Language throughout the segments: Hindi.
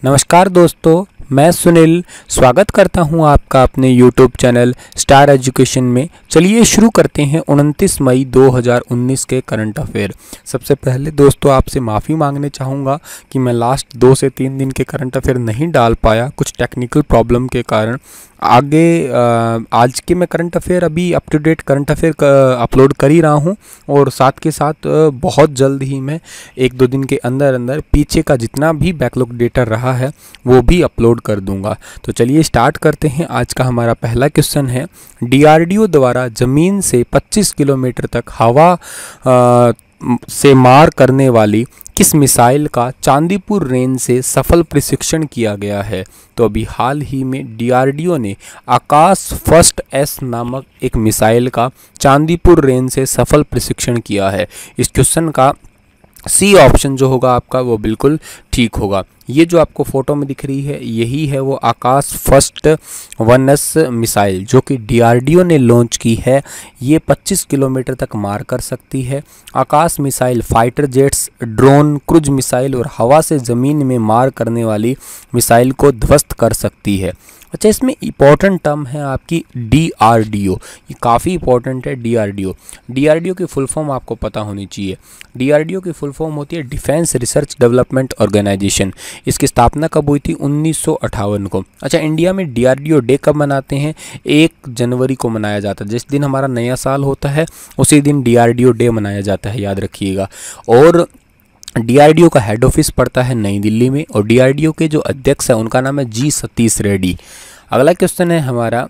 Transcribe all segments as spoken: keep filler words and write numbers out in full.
नमस्कार दोस्तों, मैं सुनील स्वागत करता हूं आपका अपने यूट्यूब चैनल स्टार एजुकेशन में। चलिए शुरू करते हैं उनतीस मई दो हज़ार उन्नीस के करंट अफेयर। सबसे पहले दोस्तों आपसे माफ़ी मांगने चाहूँगा कि मैं लास्ट दो से तीन दिन के करंट अफेयर नहीं डाल पाया, कुछ टेक्निकल प्रॉब्लम के कारण। आगे आज के मैं करंट अफेयर अभी up to date current affair upload कर ही रहा हूं और साथ के साथ बहुत जल्द ही मैं एक दो दिन के अंदर अंदर पीछे का जितना भी बैकलॉग डेटा रहा है वो भी अपलोड कर दूंगा। तो चलिए स्टार्ट करते हैं। आज का हमारा पहला क्वेश्चन है, डीआरडीओ द्वारा ज़मीन से पच्चीस किलोमीटर तक हवा आ, से मार करने वाली किस मिसाइल का चांदीपुर रेंज से सफल प्रशिक्षण किया गया है? तो अभी हाल ही में डीआरडीओ ने आकाश फर्स्ट एस नामक एक मिसाइल का चांदीपुर रेंज से सफल प्रशिक्षण किया है। इस क्वेश्चन का सी ऑप्शन जो होगा आपका वो बिल्कुल ठीक होगा। ये जो आपको फोटो में दिख रही है यही है वो Akash first one S missile जो कि डीआरडीओ ने लॉन्च की है। ये पच्चीस किलोमीटर तक मार कर सकती है। Akash missile fighter jets, drone, cruise missile और हवा से ज़मीन में मार करने वाली मिसाइल को ध्वस्त कर सकती है। अच्छा, इसमें इंपॉर्टेंट टर्म है आपकी डीआरडीओ। ये काफ़ी इंपॉर्टेंट है डीआरडीओ। डीआरडीओ की फुल फॉर्म आपको पता होनी चाहिए। डीआरडीओ की फुल फॉर्म होती है डिफेंस रिसर्च डेवलपमेंट ऑर्गेनाइजेशन। इसकी स्थापना कब हुई थी? उन्नीस सौ अट्ठावन को। अच्छा, इंडिया में डीआरडीओ डे कब मनाते हैं? एक जनवरी को मनाया जाता है। जिस दिन हमारा नया साल होता है उसी दिन डीआरडीओ डे मनाया जाता है, याद रखिएगा। और डीआरडीओ का हेड ऑफिस पड़ता है नई दिल्ली में और डीआरडीओ के जो अध्यक्ष है उनका नाम है जी सतीश रेड्डी। अगला क्वेश्चन है हमारा,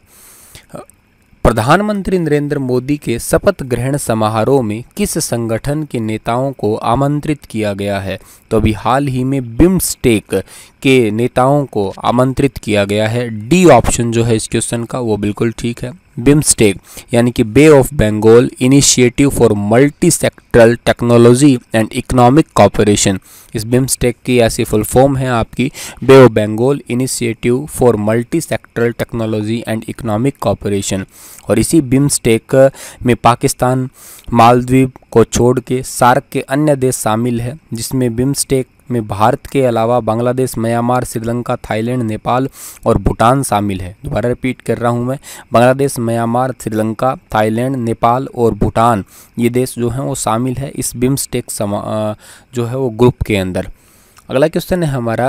प्रधानमंत्री नरेंद्र मोदी के शपथ ग्रहण समारोह में किस संगठन के नेताओं को आमंत्रित किया गया है? तो अभी हाल ही में बिम्स्टेक के नेताओं को आमंत्रित किया गया है। डी ऑप्शन जो है इस क्वेश्चन का वो बिल्कुल ठीक है। बिम्स्टेक यानी कि bay of Bengal initiative for multi sectoral technology and economic cooperation. इस बिम्स्टेक की ऐसी फुल फॉर्म है आपकी bay of Bengal initiative for multi sectoral technology and economic cooperation. और इसी बिम्स्टेक में पाकिस्तान, मालदीव को छोड़ के सार्क के अन्य देश शामिल है, जिसमें बिम्स्टेक में भारत के अलावा बांग्लादेश, म्यांमार, श्रीलंका, थाईलैंड, नेपाल और भूटान शामिल है। दोबारा रिपीट कर रहा हूं मैं, बांग्लादेश, म्यांमार, श्रीलंका, थाईलैंड, नेपाल और भूटान ये देश जो हैं वो शामिल है इस बिम्स्टेक जो है वो ग्रुप के अंदर। अगला क्वेश्चन है हमारा,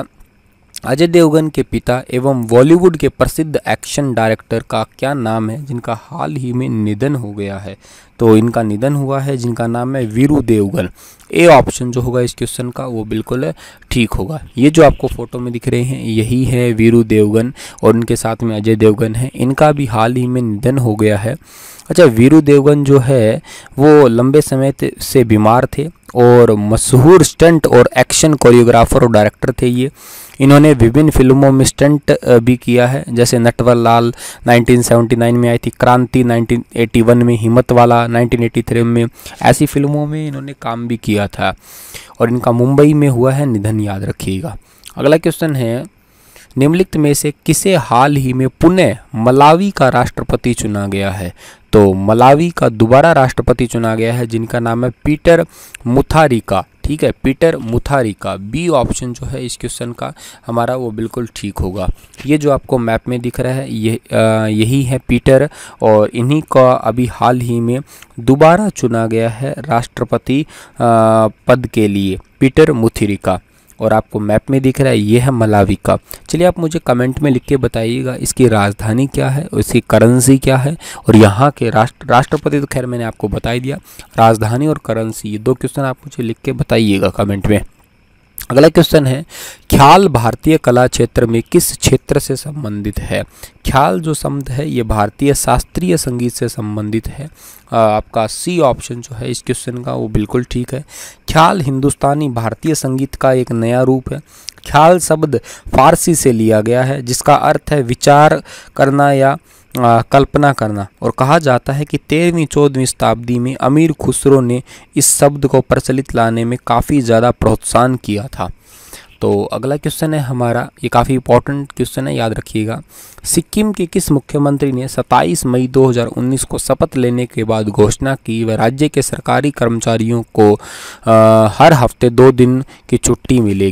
अजय देवगन के पिता एवं बॉलीवुड के प्रसिद्ध एक्शन डायरेक्टर का क्या नाम है जिनका हाल ही में निधन हो गया है? तो इनका निधन हुआ है जिनका नाम है वीरू देवगन। ए ऑप्शन जो होगा इस क्वेश्चन का वो बिल्कुल ठीक होगा। ये जो आपको फोटो में दिख रहे हैं यही है वीरू देवगन और उनके साथ में अजय देवगन है। इनका भी हाल ही में निधन हो गया है। अच्छा, वीरू देवगन जो है वो लंबे समय से बीमार थे और मशहूर स्टंट और एक्शन कोरियोग्राफर और डायरेक्टर थे ये। इन्होंने विभिन्न फिल्मों में स्टंट भी किया है, जैसे नटवर लाल उन्नीस सौ उन्यासी में आई थी, क्रांति उन्नीस सौ इक्यासी में, हिम्मत वाला उन्नीस सौ तिरासी में, ऐसी फिल्मों में इन्होंने काम भी किया था। और इनका मुंबई में हुआ है निधन, याद रखिएगा। अगला क्वेश्चन है, निम्नलिखित में से किसे हाल ही में पुनः मलावी का राष्ट्रपति चुना गया है? तो मलावी का दोबारा राष्ट्रपति चुना गया है जिनका नाम है पीटर मुथारिका। ठीक है, पीटर मुथारिका। बी ऑप्शन जो है इस क्वेश्चन का हमारा वो बिल्कुल ठीक होगा। ये जो आपको मैप में दिख रहा है ये आ, यही है पीटर और इन्हीं का अभी हाल ही में दोबारा चुना गया है राष्ट्रपति आ, पद के लिए, पीटर मुथारिका। और आपको मैप में दिख रहा है ये है मलावी का। चलिए आप मुझे कमेंट में लिख के बताइएगा इसकी राजधानी क्या है और इसकी करेंसी क्या है और यहाँ के राष्ट्र राष्ट्रपति तो खैर मैंने आपको बता ही दिया, राजधानी और करेंसी ये दो क्वेश्चन आप मुझे लिख के बताइएगा कमेंट में। अगला क्वेश्चन है, ख्याल भारतीय कला क्षेत्र में किस क्षेत्र से संबंधित है? ख्याल जो शब्द है ये भारतीय शास्त्रीय संगीत से संबंधित है। आ, आपका सी ऑप्शन जो है इस क्वेश्चन का वो बिल्कुल ठीक है। ख्याल हिंदुस्तानी भारतीय संगीत का एक नया रूप है। ख्याल शब्द फारसी से लिया गया है जिसका अर्थ है विचार करना या आ, कल्पना करना। और कहा जाता है कि तेरहवीं चौदहवीं शताब्दी में अमीर खुसरो ने इस शब्द को प्रचलित लाने में काफ़ी ज़्यादा प्रोत्साहन किया था। तो अगला क्वेश्चन है हमारा, ये काफ़ी इंपॉर्टेंट क्वेश्चन है, याद रखिएगा। सिक्किम के किस मुख्यमंत्री ने सत्ताईस मई दो हज़ार उन्नीस को शपथ लेने के बाद घोषणा की वह राज्य के सरकारी कर्मचारियों को आ, हर हफ्ते दो दिन की छुट्टी मिलेगी?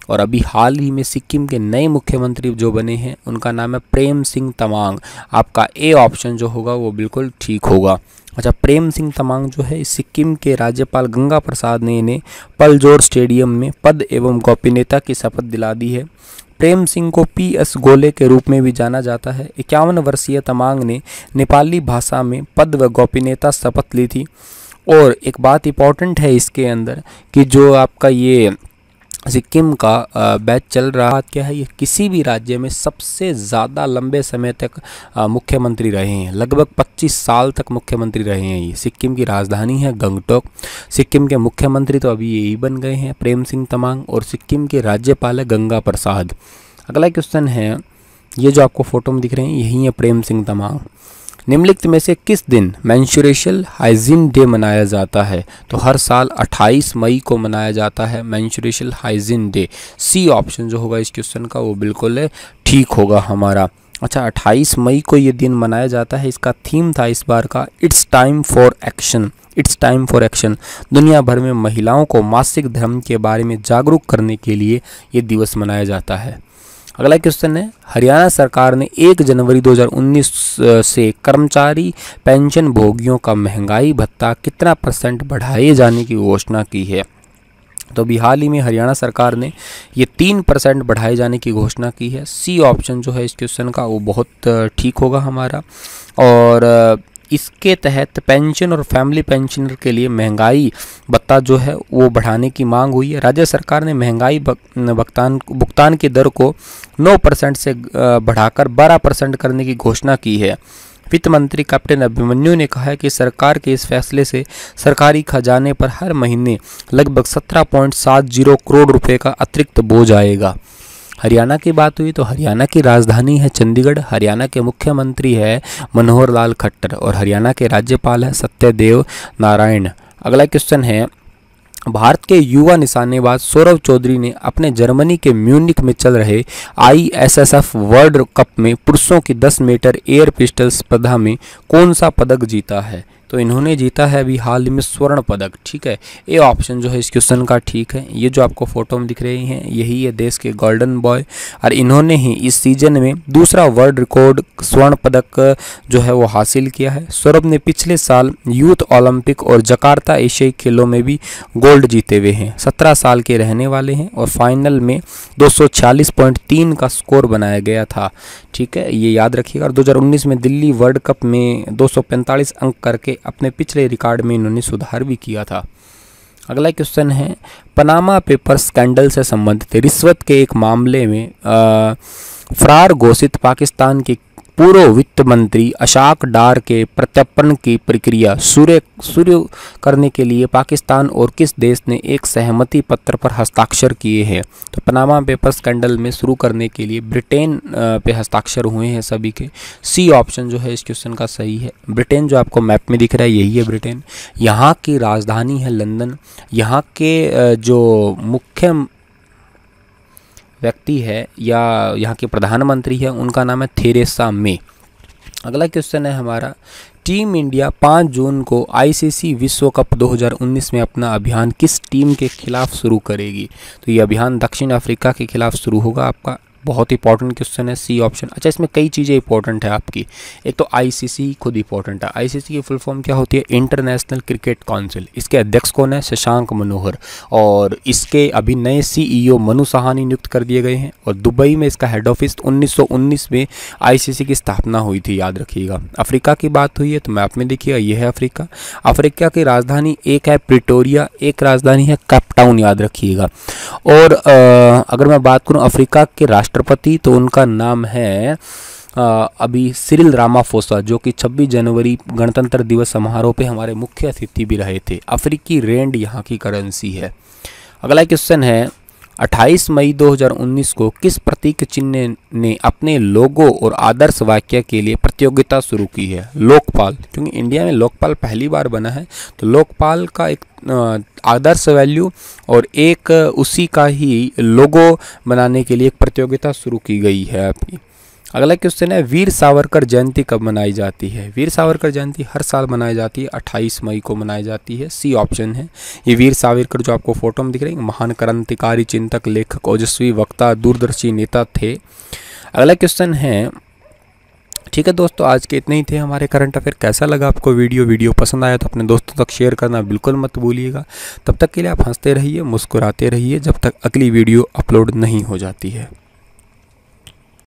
और अभी हाल ही में सिक्किम के नए मुख्यमंत्री जो बने हैं उनका नाम है प्रेम सिंह तमांग। आपका ए ऑप्शन जो होगा वो बिल्कुल ठीक होगा। अच्छा, प्रेम सिंह तमांग जो है सिक्किम के राज्यपाल गंगा प्रसाद ने इन्हें पलजोर स्टेडियम में पद एवं गोपनीयता की शपथ दिला दी है। प्रेम सिंह को पी एस गोले के रूप में भी जाना जाता है। इक्यावन वर्षीय तमांग ने नेपाली भाषा में पद व गोपनीयता शपथ ली थी। और एक बात इंपॉर्टेंट है इसके अंदर कि जो आपका ये सिक्किम का बैच चल रहा क्या है, ये किसी भी राज्य में सबसे ज़्यादा लंबे समय तक मुख्यमंत्री रहे हैं। लगभग पच्चीस साल तक मुख्यमंत्री रहे हैं। ये सिक्किम की राजधानी है गंगटोक। सिक्किम के मुख्यमंत्री तो अभी यही बन गए हैं, प्रेम सिंह तमांग, और सिक्किम के राज्यपाल है गंगा प्रसाद। अगला क्वेश्चन है, ये जो आपको फोटो में दिख रहे हैं यही है प्रेम सिंह तमांग। निम्नलिखित में से किस दिन मेंस्ट्रुअल हाइजीन डे मनाया जाता है? तो हर साल अट्ठाईस मई को मनाया जाता है menstrual hygiene day. C option जो होगा इस क्वेश्चन का वो बिल्कुल ठीक होगा हमारा। अच्छा, अट्ठाईस मई को ये दिन मनाया जाता है। इसका थीम था इस बार का it's time for action. It's time for action. दुनिया भर में महिलाओं को मासिक धर्म के बारे में जागरूक करने के लिए ये दिवस मनाया जाता है। अगला क्वेश्चन है, हरियाणा सरकार ने एक जनवरी दो हज़ार उन्नीस से कर्मचारी पेंशन भोगियों का महंगाई भत्ता कितना परसेंट बढ़ाए जाने की घोषणा की है? तो अभी हाल ही में हरियाणा सरकार ने ये तीन परसेंट बढ़ाए जाने की घोषणा की है। सी ऑप्शन जो है इस क्वेश्चन का वो बहुत ठीक होगा हमारा। और इसके तहत पेंशन और फैमिली पेंशनर के लिए महंगाई भत्ता जो है वो बढ़ाने की मांग हुई है। राज्य सरकार ने महंगाई भुगतान भुगतान की दर को नौ परसेंट से बढ़ाकर बारह परसेंट करने की घोषणा की है। वित्त मंत्री कैप्टन अभिमन्यु ने कहा है कि सरकार के इस फैसले से सरकारी खजाने पर हर महीने लगभग सत्रह पॉइंट सात जीरो करोड़ रुपए का अतिरिक्त बोझ आएगा। हरियाणा की बात हुई तो हरियाणा की राजधानी है चंडीगढ़। हरियाणा के मुख्यमंत्री है मनोहर लाल खट्टर और हरियाणा के राज्यपाल है सत्यदेव नारायण। अगला क्वेश्चन है, भारत के युवा निशानेबाज सौरभ चौधरी ने अपने जर्मनी के म्यूनिख में चल रहे I S S F world cup में पुरुषों की दस मीटर एयर पिस्टल स्पर्धा में कौन सा पदक जीता है? तो इन्होंने जीता है अभी हाल में स्वर्ण पदक। ठीक है, ए ऑप्शन जो है इस क्वेश्चन का ठीक है। ये जो आपको फोटो में दिख रहे हैं यही है देश के गोल्डन बॉय, और इन्होंने ही इस सीजन में दूसरा वर्ल्ड रिकॉर्ड स्वर्ण पदक जो है वो हासिल किया है। सौरभ ने पिछले साल यूथ ओलंपिक और जकार्ता एशियाई खेलों में भी गोल्ड जीते हुए हैं। सत्रह साल के रहने वाले हैं और फाइनल में दो सौ छियालीस पॉइंट तीन का स्कोर बनाया गया था। ठीक है, ये याद रखिएगा। और दो हज़ार उन्नीस में दिल्ली वर्ल्ड कप में दो सौ पैंतालीस अंक करके अपने पिछले रिकॉर्ड में इन्होंने सुधार भी किया था। अगला क्वेश्चन है, पनामा पेपर स्कैंडल से संबंधित रिश्वत के एक मामले में आ, फरार घोषित पाकिस्तान के पूर्व वित्त मंत्री अशाक डार के प्रत्यर्पण की प्रक्रिया शुरू शुरू करने के लिए पाकिस्तान और किस देश ने एक सहमति पत्र पर हस्ताक्षर किए हैं? तो पनामा पेपर स्कैंडल में शुरू करने के लिए ब्रिटेन पे हस्ताक्षर हुए हैं सभी के। सी ऑप्शन जो है इस क्वेश्चन का सही है। ब्रिटेन जो आपको मैप में दिख रहा है यही है ब्रिटेन। यहाँ की राजधानी है लंदन। यहाँ के जो मुख्य व्यक्ति है या यहाँ के प्रधानमंत्री है उनका नाम है थेरेसा मे। अगला क्वेश्चन है हमारा, टीम इंडिया पाँच जून को आईसीसी विश्व कप दो हज़ार उन्नीस में अपना अभियान किस टीम के खिलाफ शुरू करेगी? तो ये अभियान दक्षिण अफ्रीका के खिलाफ शुरू होगा आपका। बहुत इंपॉर्टेंट क्वेश्चन है, सी ऑप्शन। अच्छा, इसमें कई चीज़ें इंपॉर्टेंट है आपकी। एक तो आईसीसी खुद इंपॉर्टेंट है। आईसीसी की फुल फॉर्म क्या होती है? International cricket council. इसके अध्यक्ष कौन है? शशांक मनोहर। और इसके अभी नए सीईओ मनु साहानी नियुक्त कर दिए गए हैं। और दुबई में इसका हेड ऑफिस उन्नीस सौ उन्नीस में आईसीसी की स्थापना हुई थी, याद रखिएगा। अफ्रीका की बात हुई है तो मैप में देखिएगा ये है अफ्रीका। अफ्रीका की राजधानी एक है प्रिटोरिया, एक राजधानी है कैपटाउन, याद रखिएगा। और आ, अगर मैं बात करूँ अफ्रीका के राष्ट्रपति तो उनका नाम है आ, अभी सिरिल रामाफोसा, जो कि छब्बीस जनवरी गणतंत्र दिवस समारोह पे हमारे मुख्य अतिथि भी रहे थे। अफ्रीकी रेंड यहाँ की करेंसी है। अगला क्वेश्चन है, अट्ठाईस मई दो हज़ार उन्नीस को किस प्रतीक चिन्ह ने अपने लोगो और आदर्श वाक्य के लिए प्रतियोगिता शुरू की है? लोकपाल, क्योंकि इंडिया में लोकपाल पहली बार बना है तो लोकपाल का एक आदर्श वैल्यू और एक उसी का ही लोगो बनाने के लिए एक प्रतियोगिता शुरू की गई है आपकी। अगला क्वेश्चन है, वीर सावरकर जयंती कब मनाई जाती है? वीर सावरकर जयंती हर साल मनाई जाती है, अट्ठाईस मई को मनाई जाती है। सी ऑप्शन है। ये वीर सावरकर जो आपको फोटो में दिख रहे हैं, महान क्रांतिकारी, चिंतक, लेखक, ओजस्वी वक्ता, दूरदर्शी नेता थे। अगला क्वेश्चन है, ठीक है दोस्तों, आज के इतने ही थे हमारे करंट अफेयर। कैसा लगा आपको वीडियो? वीडियो पसंद आया तो अपने दोस्तों तक शेयर करना बिल्कुल मत भूलिएगा। तब तक के लिए आप हंसते रहिए, मुस्कुराते रहिए, जब तक अगली वीडियो अपलोड नहीं हो जाती है।